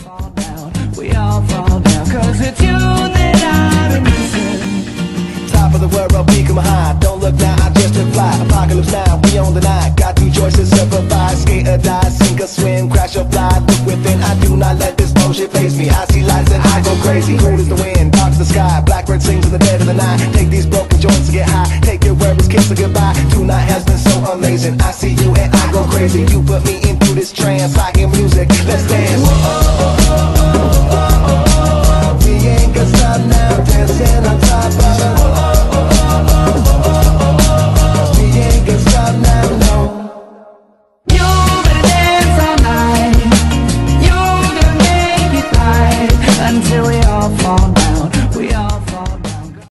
fall down, we all fall down, 'cause it's you that I've been missing. Top of the world, we come high. Don't look now, I just fly. Apocalypse now, we on the night. Got two choices, survive, skate or die, sink or swim, crash or fly. Look within, I do not let this bullshit face me. I see lights and I go crazy. Cold as the wind, dark as the sky. Blackbird sings in the dead of the night. Take these broken joints to get high. Take your worries, kiss a goodbye. Tonight has been so amazing. I see you and I go crazy. You put me into this trance. I hear music, let's dance. Whoa, we ain't got stop now.